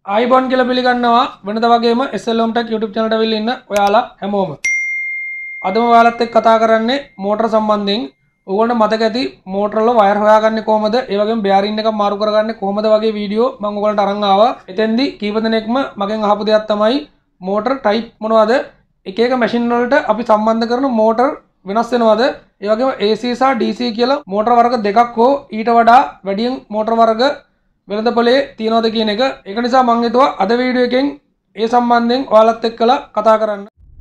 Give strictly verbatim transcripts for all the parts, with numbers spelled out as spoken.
ආයිබෝන් කියලා පිළිගන්නවා වෙනදා වගේම S L Home Tech YouTube channel එකට අවිල්ල ඉන්න ඔයාලා හැමෝම. අදම ඔයාලත් එක්ක කතා කරන්නේ මෝටර සම්බන්ධයෙන්. ඕගොල්ලන්ට මතක ඇති මෝටර වල වයර් හොයාගන්නේ කොහමද? ඒ වගේම බෙයාරින් එකක් මාරු කරගන්නේ කොහමද වගේ වීඩියෝ මම ඔයගොල්ලන්ට අරන් ආවා. එතෙන්දී කීප දෙනෙක්ම මගෙන් අහපු දෙයක් තමයි මෝටර ටයිප් මොනවද? එක එක මැෂින් වලට අපි සම්බන්ධ කරන මෝටර වෙනස් වෙනවද? ඒ වගේම A C සහ D C කියලා මෝටර වර්ග දෙකක් හෝ ඊට වඩා වැඩියෙන් මෝටර වර්ග වෙළඳපොලේ තියනවද කියන එක. ඒක නිසා මම හිතුවා අද වීඩියෝ එකෙන් ඒ සම්බන්ධයෙන් ඔයාලත් එක්කලා කතා කරන්න.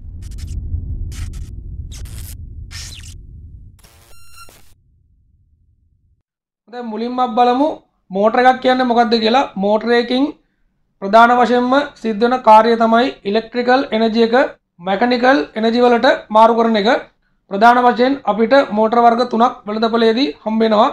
දැන් මුලින්ම බලමු මෝටර එකක් කියන්නේ මොකක්ද කියලා. මෝටර එකකින් ප්‍රධාන වශයෙන්ම සිද්ධ වෙන කාර්යය තමයි ඉලෙක්ට්‍රිකල් එනර්ජි එක මෙකැනිකල් එනර්ජි වලට මාරු කරන එක. ප්‍රධාන වශයෙන් අපිට මෝටර වර්ග තුනක් වෙළඳපොලේදී හම්බ වෙනවා.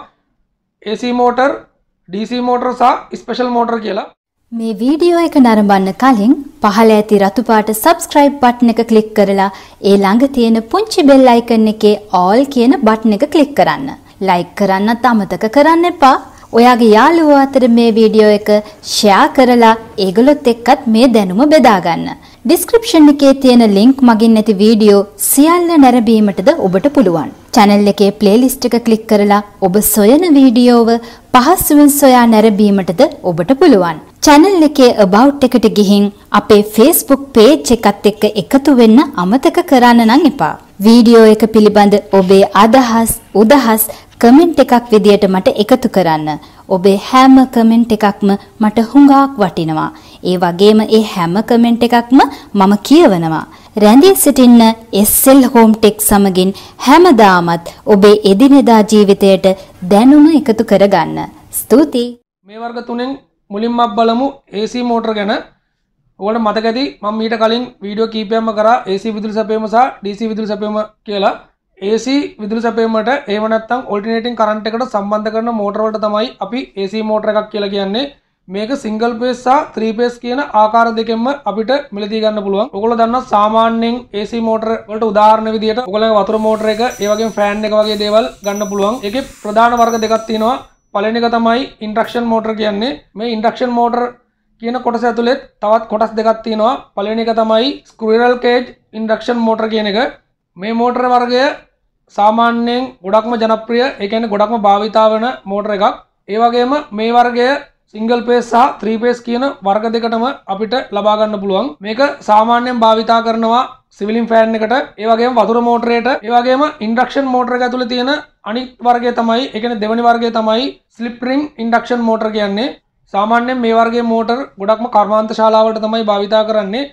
A C motor, D C මෝටර සහ ස්පෙෂල් මෝටර කියලා. මේ වීඩියෝ එක නරඹන්න කලින් පහළ ඇති රතු පාට subscribe button එක click කරලා ඒ ළඟ තියෙන පුංචි bell icon එකේ all කියන button එක click කරන්න. like කරන්නත් අමතක කරන්න එපා. ඔයාගේ යාළුවෝ අතර මේ වීඩියෝ එක share කරලා ඒගොල්ලොත් එක්කත් මේ දැනුම බෙදා ගන්න. description එකේ තියෙන link මගින් නැති වීඩියෝ සියල්ල නැරඹීමටද ඔබට පුළුවන්. channel එකේ playlist එක click කරලා ඔබ සොයන වීඩියෝව පහසුවෙන් සොයා නැරඹීමටද ඔබට පුළුවන්. channel එකේ about එකට ගිහින් අපේ Facebook page එකත් එක්ක එකතු වෙන්න අමතක කරන්න නම් එපා. වීඩියෝ එක පිළිබඳ ඔබේ අදහස් උදහස් කමෙන්ට් එකක් විදියට මට එකතු කරන්න. ඔබේ හැම කමෙන්ට් එකක්ම මට හුඟක් වටිනවා. ඒ වගේම ඒ හැම කමෙන්ට් එකක්ම මම කියවනවා. රැඳී සිටින්න S L Home Tech සමගින් හැමදාමත් ඔබේ එදිනෙදා ජීවිතයට දැනුම එකතු කරගන්න. ස්තුතියි. මේ වර්ග තුනෙන් මුලින්ම බලමු A C මෝටර ගැන. ඔයාලට මතක ඇති මම ඊට කලින් වීඩියෝ කීපයක්ම කරා A C විදුලි සැපයීම සහ D C විදුලි සැපයීම කියලා. A C විදුලි සැපයීමට එහෙම නැත්නම් ඔල්ටර්නේටිං කරන්ට් එකට සම්බන්ධ කරන මෝටර වලට තමයි අපි A C මෝටර එකක් කියලා කියන්නේ. මේක සිංගල් ෆේස් සහ ත්‍රී ෆේස් කියන ආකාර දෙකෙන්ම අපිට මිලදී ගන්න පුළුවන්. ඔයගොල්ලෝ දන්නවා සාමාන්‍යයෙන් A C මෝටර වලට උදාහරණ විදියට ඔයගොල්ලන්ගේ වතුර මෝටර එක, ඒ වගේම ෆෑන් එක වගේ දේවල් ගන්න පුළුවන්. ඒකේ ප්‍රධාන වර්ග දෙකක් තියෙනවා. පළවෙනි එක තමයි ඉන්ඩක්ෂන් මෝටර කියන්නේ. මේ ඉන්ඩක්ෂන් මෝටර කියන කොටස ඇතුළේ තවත් කොටස් දෙකක් තියෙනවා. පළවෙනි එක තමයි ස්ක්විරල් කේජ් ඉන්ඩක්ෂන් මෝටර කියන එක. මේ මෝටර වර්ගය සාමාන්‍යයෙන් ගොඩක්ම ජනප්‍රිය, ඒ කියන්නේ ගොඩක්ම භාවිතා වෙන මෝටර එකක්. ඒ වගේම මේ වර්ගය සිංගල් ෆේස් සහ ත්‍රී ෆේස් කියන වර්ග දෙකටම අපිට ලබා ගන්න පුළුවන්. මේක සාමාන්‍යයෙන් භාවිතා කරනවා සිවිලින් ෆෑන් එකට, ඒ වගේම වතුර මෝටරයට, ඒ වගේම ඉන්ඩක්ෂන් මෝටර එක ඇතුළේ තියෙන අනිත් වර්ගය තමයි, ඒ කියන්නේ දෙවෙනි වර්ගය තමයි ස්ලිප් රින් ඉන්ඩක්ෂන් මෝටර කියන්නේ. සාමාන්‍යයෙන් මේ වර්ගයේ මෝටර ගොඩක්ම කර්මාන්ත ශාලාවලට තමයි භාවිතා කරන්නේ.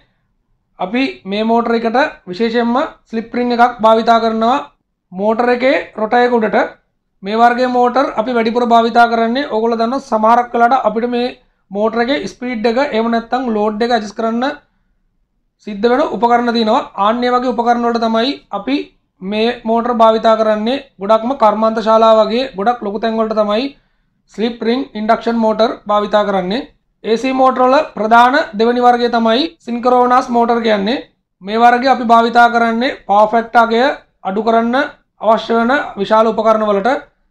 අපි මේ මෝටර එකට විශේෂයෙන්ම ස්ලිප් රින් එකක් භාවිතා කරනවා මෝටර එකේ රොටර් එක උඩට. මේ වර්ගයේ මෝටර අපි වැඩිපුර භාවිතා කරන්නේ ඕගොල්ලෝ දන්නවා සමහරක් වෙලාවට අපිට මේ මෝටර එකේ ස්පීඩ් එක එහෙම නැත්නම් ලෝඩ් එක ඇඩ්ජස්ට් කරන්න සිද්ධ වෙන උපකරණ තියෙනවා. ආන්නේ වගේ උපකරණ වලට තමයි අපි මේ මෝටර භාවිතා කරන්නේ. ගොඩක්ම කර්මාන්ත ශාලා වගේ ගොඩක් ලොකු තැන් වලට තමයි ස්ලිප් රින් ඉන්ඩක්ෂන් මෝටර භාවිතා කරන්නේ. A C මෝටර වල ප්‍රධාන දෙවෙනි වර්ගය තමයි සින්ක්‍රෝනස් මෝටර කියන්නේ. මේ වර්ගය අපි භාවිතා කරන්නේ පවර් ෆැක්ටර් අගය අඩු කරන්න අවශ්‍ය වෙන විශාල උපකරණ වලට.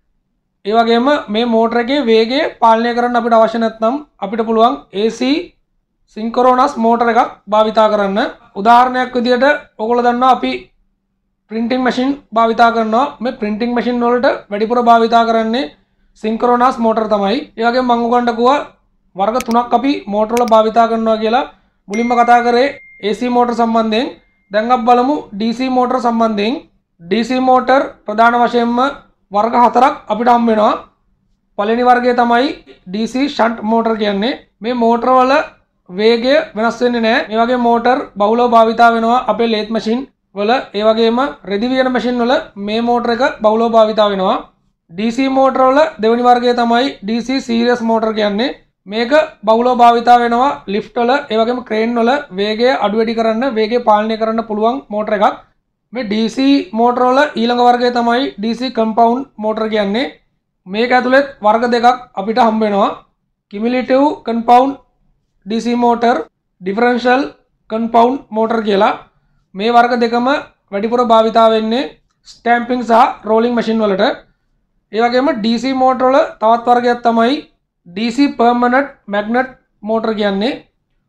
ඒ වගේම මේ මෝටර එකේ වේගය පාලනය කරන්න අපිට අවශ්‍ය නැත්නම් අපිට පුළුවන් A C සින්ක්‍රෝනස් මෝටර එකක් භාවිතා කරන්න. උදාහරණයක් විදියට ඔයගොල්ලෝ දන්නවා අපි printing machine භාවිතා කරනවා. මේ printing machine වලට වැඩිපුර භාවිතා කරන්නේ සින්ක්‍රෝනස් මෝටර තමයි. ඒ වගේම මම උගන්ට කිව්වා වර්ග තුනක් අපි මෝටර වල භාවිතා කරනවා කියලා. මුලින්ම කතා කරේ A C මෝටර සම්බන්ධයෙන්. දැන් අපි බලමු D C මෝටර සම්බන්ධයෙන්. D C මෝටර ප්‍රධාන වශයෙන්ම වර්ග හතරක් අපිට හම් වෙනවා. පළවෙනි වර්ගය තමයි D C ෂන්ට් මෝටර කියන්නේ. මේ මෝටර වල වේගය වෙනස් වෙන්නේ නැහැ. මේ වගේ මෝටර බහුලව භාවිතා වෙනවා අපේ ලේත් මැෂින් වල. ඒ වගේම රෙදි වියන මැෂින් වල මේ මෝටර එක බහුලව භාවිතා වෙනවා. D C මෝටර වල දෙවෙනි වර්ගය තමයි D C සීරියස් මෝටර කියන්නේ. මේක බහුලව භාවිතා වෙනවා ලිෆ්ට් වල, ඒ වගේම ක්‍රේන් වල වේගය අඩු වැඩි කරන්න, වේගය පාලනය කරන්න පුළුවන් මෝටර එකක්. මේ D C මෝටර වල ඊළඟ වර්ගය තමයි D C කම්පවුන්ඩ් මෝටර කියන්නේ. මේක ඇතුළේ වර්ග දෙකක් අපිට හම්බ වෙනවා. Cumulative compound D C motor, differential compound motor කියලා. මේ වර්ග දෙකම වැඩිපුර භාවිතා වෙන්නේ ස්ටැම්පින් සහ රෝලින් මැෂින් වලට. ඒ වගේම D C මෝටර වල තවත් වර්ගයක් තමයි D C permanent magnet motor කියන්නේ.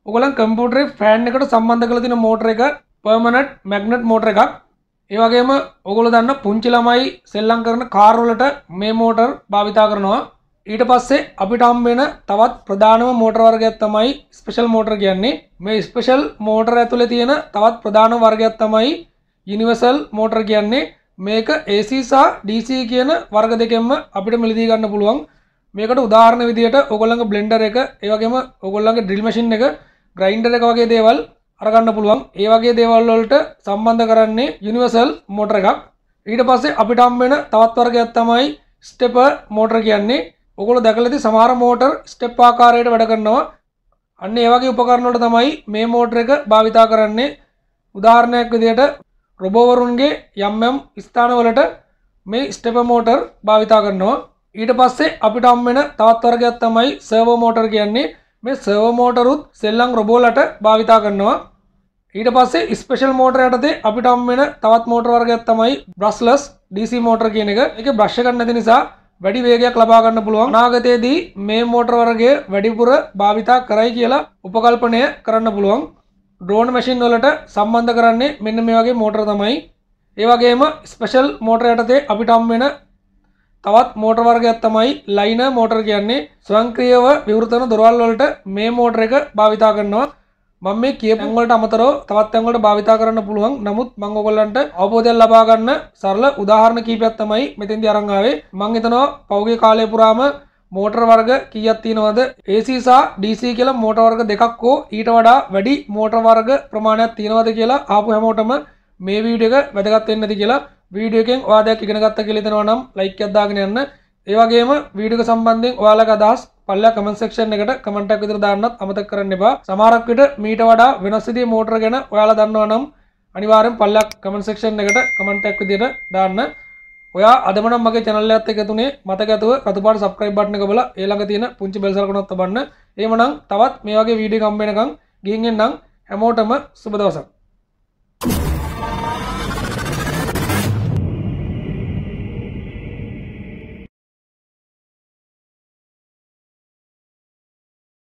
ඔයගොල්ලන් කම්පියුටරේ ෆෑන් එකට සම්බන්ධ කරලා තියෙන මෝටර එක පර්මනන්ට් මැග්නට් මෝටර එකක්. ඒ වගේම ඔයගොල්ලෝ දන්න පුංචි ළමයි සෙල්ලම් කරන කාර් වලට මේ මෝටර භාවිතා කරනවා. ඊට පස්සේ අපිට හම්බ වෙන තවත් ප්‍රධානම මෝටර වර්ගයක් තමයි ස්පෙෂල් මෝටර කියන්නේ. මේ ස්පෙෂල් මෝටර ඇතුලේ තියෙන තවත් ප්‍රධාන වර්ගයක් තමයි යුනිවර්සල් මෝටර කියන්නේ. මේක A C සහ D C කියන වර්ග දෙකෙන්ම අපිට මිලදී ගන්න පුළුවන්. මේකට උදාහරණ විදියට ඔයගොල්ලන්ගේ බ්ලෙන්ඩර් එක, ඒ වගේම ඔයගොල්ලන්ගේ ඩ්‍රිල් මැෂින් එක, ග්‍රයින්ඩර් එක වගේ දේවල් අරගන්න පුළුවන්. ඒ වගේ දේවල් වලට සම්බන්ධ කරන්නේ යුනිවර්සල් මෝටර එකක්. ඊට පස්සේ අපිට හම්බ වෙන තවත් වර්ගයක් තමයි ස්ටෙපර් මෝටර කියන්නේ. ඔයගොල්ලෝ දැකලා ඇති සමහර මෝටර ස්ටෙප් ආකාරයට වැඩ කරනවා. අන්න ඒ වගේ උපකරණ වලට තමයි මේ මෝටර එක භාවිතා කරන්නේ. උදාහරණයක් විදියට රොබෝවරුන්ගේ යම් යම් ස්ථානවලට මේ ස්ටෙපර් මෝටර භාවිතා කරනවා. ඊට පස්සේ අපිට හම් වෙන තවත් වර්ගයක් තමයි සර්වෝ මෝටර කියන්නේ. මේ සර්වෝ මෝටරුත් සෙල්ලම් රොබෝලට භාවිතා කරනවා. ඊට පස්සේ ස්පෙෂල් මෝටර යටතේ අපිට හම් වෙන තවත් මෝටර වර්ගයක් තමයි බ්‍රස්ලස් D C මෝටර කියන එක. ඒකේ බ්‍රෂ් එකක් නැති නිසා වැඩි වේගයක් ලබා ගන්න පුළුවන්. අනාගතයේදී මේ මෝටර වර්ගය වැඩිපුර භාවිතා කරයි කියලා උපකල්පනය කරන්න පුළුවන්. ඩ්‍රෝන් මැෂින් වලට සම්බන්ධ කරන්නේ මෙන්න මේ වගේ මෝටර තමයි. ඒ වගේම ස්පෙෂල් මෝටර යටතේ අපිට හම් වෙන තවත් මෝටර වර්ගයක් තමයි ලයිනර් මෝටර කියන්නේ. ස්වයංක්‍රීයව විවෘත වෙන දොරවල් වලට මේ මෝටර එක භාවිතා කරනවා. මම මේ කියපු වලට අමතරව තවත් තැන් වලට භාවිතා කරන්න පුළුවන්. නමුත් මම ඔයගොල්ලන්ට අවබෝධයක් ලබා ගන්න සරල උදාහරණ කීපයක් තමයි මෙතෙන්දී අරන් ආවේ. මම හිතනවා පෞගේ කාලය පුරාම මෝටර වර්ග කීයක් තියෙනවද? A C සහ D C කියලා මෝටර වර්ග දෙකක් හෝ ඊට වඩා වැඩි මෝටර වර්ග ප්‍රමාණයක් තියෙනවද කියලා ආපු හැමෝටම මේ වීඩියෝ එක වැදගත් වෙන්නේ නැති කියලා වීඩියෝ එකෙන් ඔයාලයක් ඉගෙන ගත්තා කියලා හිතනවා නම් ලයික් එකක් දාගෙන යන්න. ඒ වගේම වීඩියෝ එක සම්බන්ධයෙන් ඔයාලගේ අදහස් පල්ලා කමෙන්ට් සෙක්ෂන් එකට කමෙන්ට් එකක් විතර දාන්නත් අමතක කරන්න එපා. සමහරක් විට මීට වඩා වෙනස් විදිහේ මෝටර ගැන ඔයාලා දන්නවා නම් අනිවාර්යෙන් පල්ලා කමෙන්ට් සෙක්ෂන් එකට කමෙන්ට් එකක් විදිහට දාන්න. ඔයා අදම නම් මගේ channel එකත් එක්ක තුනේ මතක ඇතුව රතු පාට subscribe button එක බලලා ඒ ළඟ තියෙන පුංචි bell සලකුණක් තබන්න. එහෙමනම් තවත් මේ වගේ වීඩියෝ කම් වෙනකන් ගිහින් එන්නම්. හැමෝටම සුබ දවසක්.